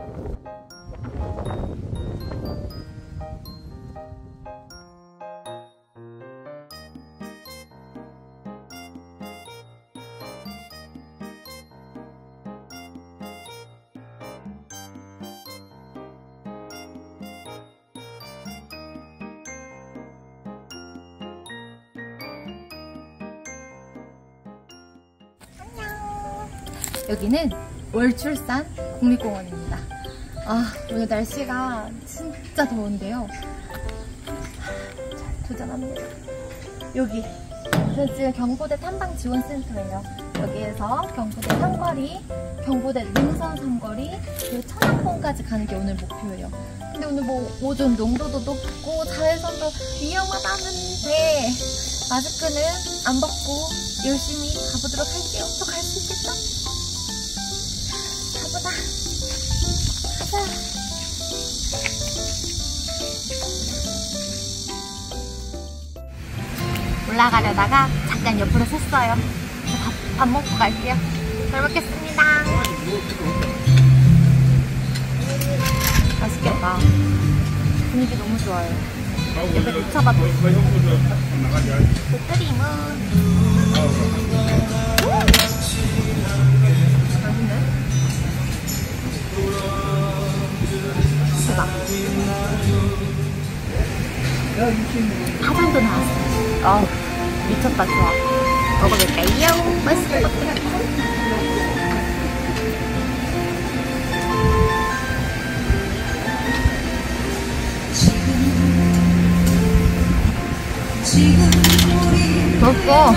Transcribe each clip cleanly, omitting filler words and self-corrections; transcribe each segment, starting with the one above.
여기는 월출산 국립공원입니다. 오늘 날씨가 진짜 더운데요. 도전합니다. 여기 지금 경부대 탐방지원센터예요. 여기에서 경부대 삼거리, 경부대 능선 삼거리, 그리고 천왕봉까지 가는 게 오늘 목표예요. 근데 오늘 뭐 오존 농도도 높고 자외선도 위험하다는데 마스크는 안 벗고 열심히 가보도록 할게요. 또 갈 수 있겠죠? 가보자. 가자. 올라가려다가 잠깐 옆으로 샜어요. 밥 먹고 갈게요. 잘 먹겠습니다. 맛있겠다. 분위기 너무 좋아요. 옆에 녹차밭도 있고. 크림은 맛있네. 대박. 파전도 나왔어요. 미쳤다. 좋아. 먹어볼까요? 맛있을 것 같아. 맛있어.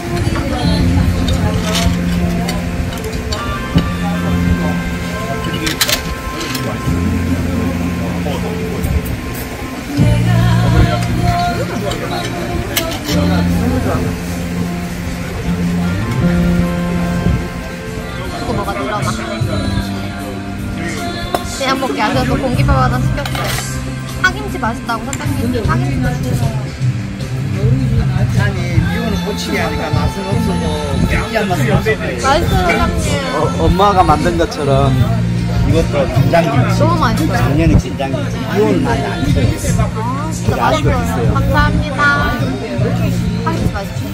너무 좋아. 이거 뭐가 눌러봐. 그냥 먹기 아쉬워서 공깃밥 하나 시켰어요. 파김치 맛있다고 사장님이 파김치 맛있어요. 아니 이거는 고치기 하니까 맛은 없어도 느끼한 맛은 없어. 맛있어요 사장님. 엄마가 만든 것처럼 이것도 된장김치. 너무 맛있어요. 작년에 된장김치. 이거는 많이 안 써요. 진짜 아쉬워 맛있어요. 있어요. 감사합니다. 파김치 맛있어요.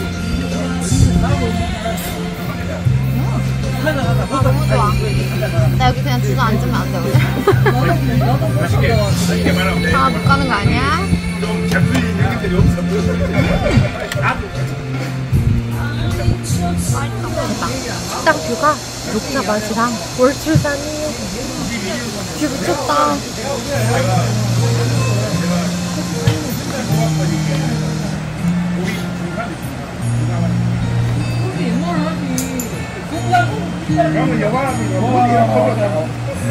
너무 좋아. 나 여기 그냥 주저 앉으면 안 돼, 오늘? 맛있게 말하면 돼. 못 가는 거 아니야? 좀 작품이 얘기들이 없어. 딱 뷰가 녹차밭이랑 월출산이에요. 뷰 미쳤다. 그러면 여관하면 이거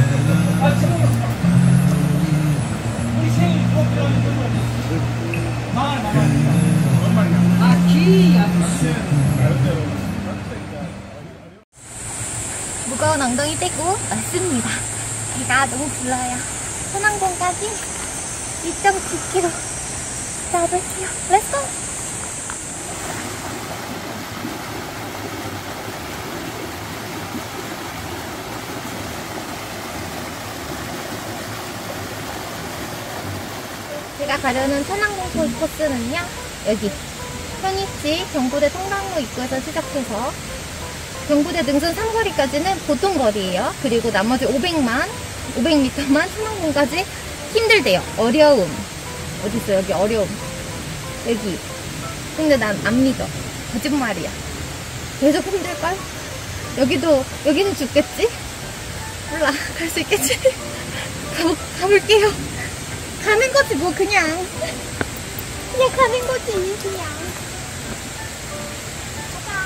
무거운 엉덩이 떼고 왔습니다. 배가 너무 불러요. 천왕봉까지 2.9km 가볼게요. 렛츠고! 제가 가려는 천왕봉 코스는요, 여기 현위치 경부대 성당로 입구에서 시작해서 경부대 능선 삼거리까지는 보통 거리예요. 그리고 나머지 500m만 천왕봉까지 힘들대요. 어려움. 어딨어? 여기 어려움. 여기. 근데 난 안 믿어. 거짓말이야. 계속 힘들걸? 여기는 죽겠지? 몰라. 갈 수 있겠지? 가볼게요. 가는 거지 뭐 그냥 가는 거지 그냥. 가자.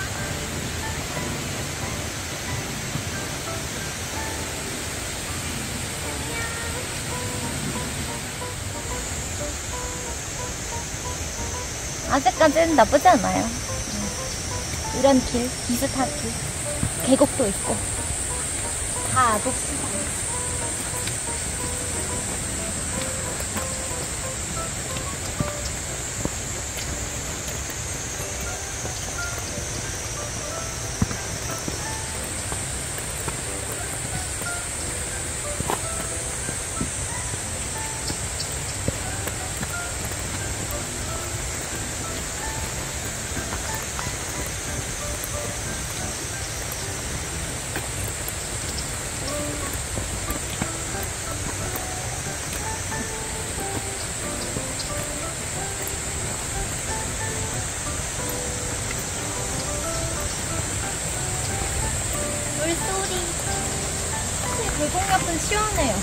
아직까지는 나쁘지 않아요. 이런 길, 비슷한 길, 계곡도 있고 다 높습니다. 물소리. 계곡 옆은 시원해요.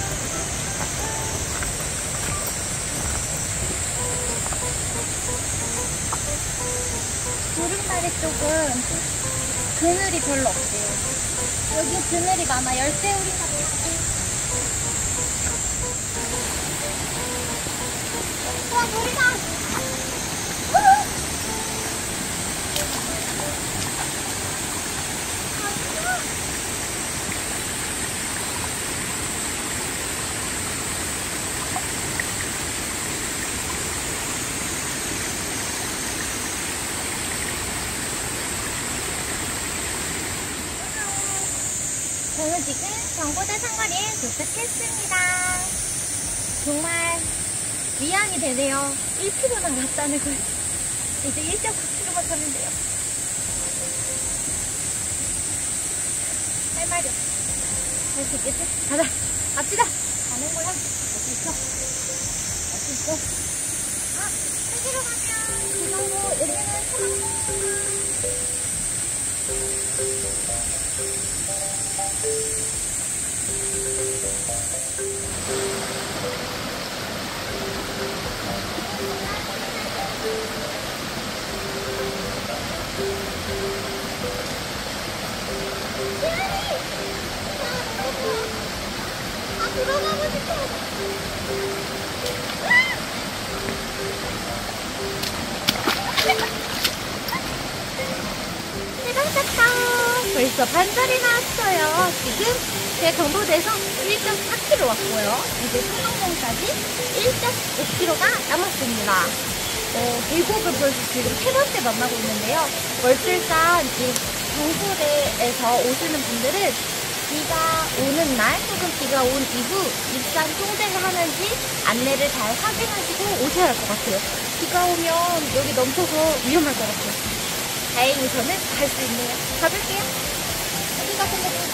구름다리 쪽은 그늘이 별로 없대요. 여기 그늘이 많아. 열대우리 같아. 와, 물이다! 저는 지금 경보대 상거리에 도착했습니다. 정말 위안이 되네요. 1km 남았다는 걸. 이제 1.9km만 가면 돼요. 할 말이 없어. 할 수 있겠지? 가자. 갑시다. 가는 거야. 할 수 있어. 할 수 있어. 아, 여기로 가면 그 정도. 여기는 초등학교. 들어가고 싶어. 해가 떴다. 벌써 반절이 나왔어요. 지금 제 경보대에서 1.4km 왔고요. 이제 소방공까지 1.5km가 남았습니다. 계곡을 벌써 지금 세 번째 만나고 있는데요. 월들산 이 경보대에서 오시는 분들은 비가 오는 날 혹은 비가 온 이후 입산 통제를 하는지 안내를 잘 확인하시고 오셔야 할 것 같아요. 비가 오면 여기 넘쳐서 위험할 것 같아요. 다행히 저는 갈 수 있네요. 가볼게요. 어디 같은 데인가?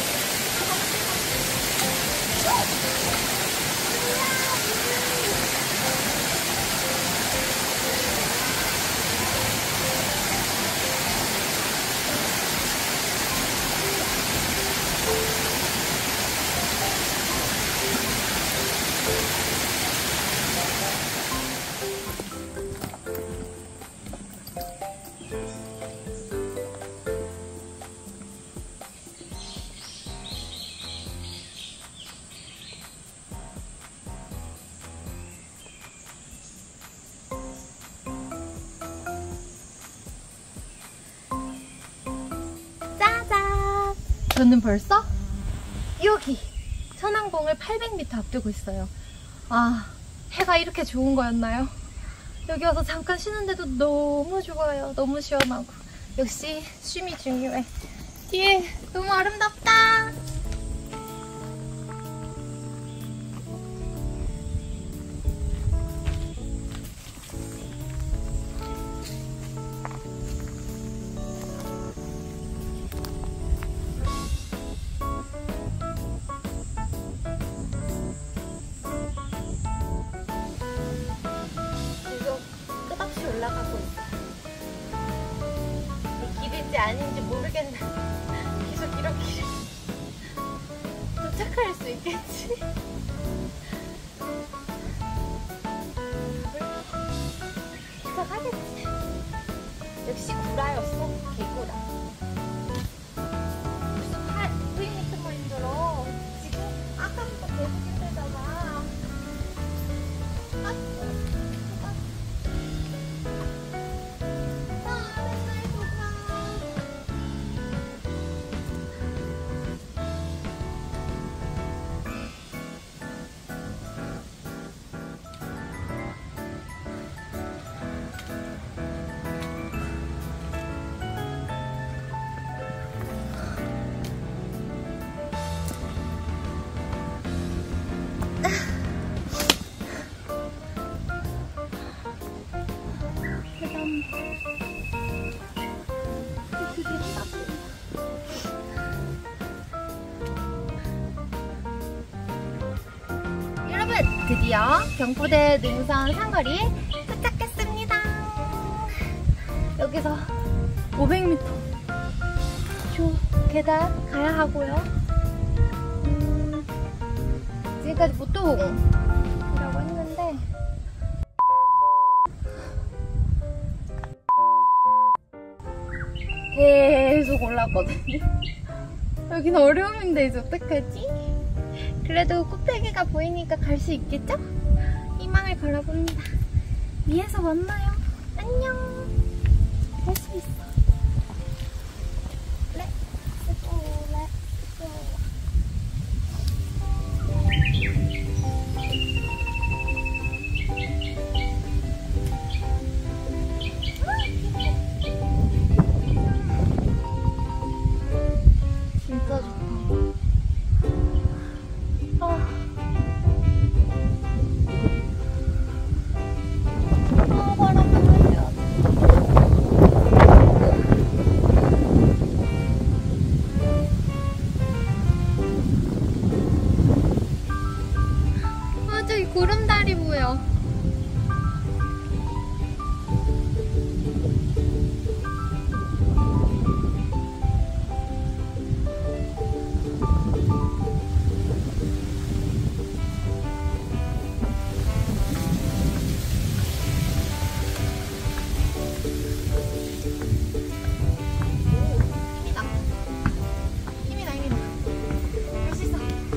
저는 벌써 여기 천왕봉을 800m 앞두고 있어요. 아, 해가 이렇게 좋은 거였나요? 여기 와서 잠깐 쉬는데도 너무 좋아요. 너무 시원하고. 역시 쉼이 중요해. 예, 너무 아름답다. 올라가고 있어요. 길인지 아닌지 모르겠는데 계속 이렇게 도착할 수 있겠지? 도착하겠지. 역시 구라였어. 개구라. 무슨 900m만 힘들어. 지금 아까부터 계속 힘들잖아. 여러분, 드디어 경포대 능선 상거리에 도착했습니다. 여기서 500m 계단 가야 하고요. 지금까지 보통이라고 했는데 계속 올랐거든요. 여기는 어려움인데 이제 어떡하지? 그래도 꼭대기가 보이니까 갈 수 있겠죠? 희망을 걸어봅니다. 위에서 만나요. 안녕. 할 수 있어. 렛츠고, 렛츠고. 진짜 좋다. 바람 불어야 돼. 저기 구름다리 보여. 힘이다. 할 수 있어.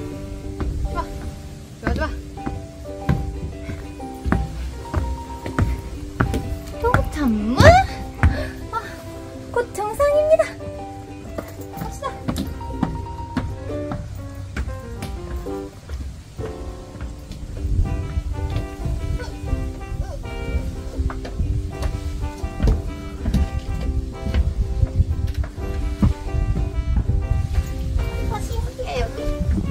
좋아. 동참무? 곧 정상입니다. 갑시다. 신기해 여기.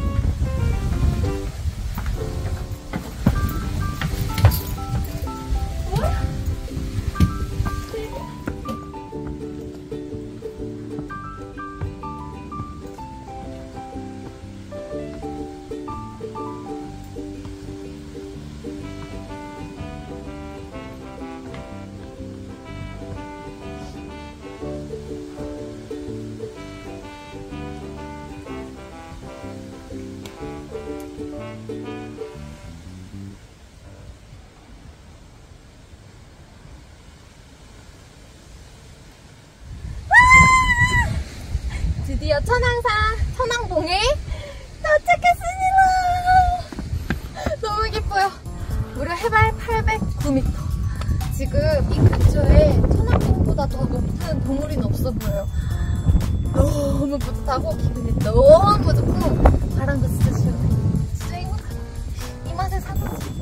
드디어 천왕봉에 도착했습니다. 너무 기뻐요. 무려 해발 809m. 지금 이 근처에 천왕봉보다 더 높은 동물이는 없어 보여요. 너무 뿌듯하고 기분이 너무 좋고 바람도 진짜 시원해. 진짜 행복하다. 이 맛에 사보지.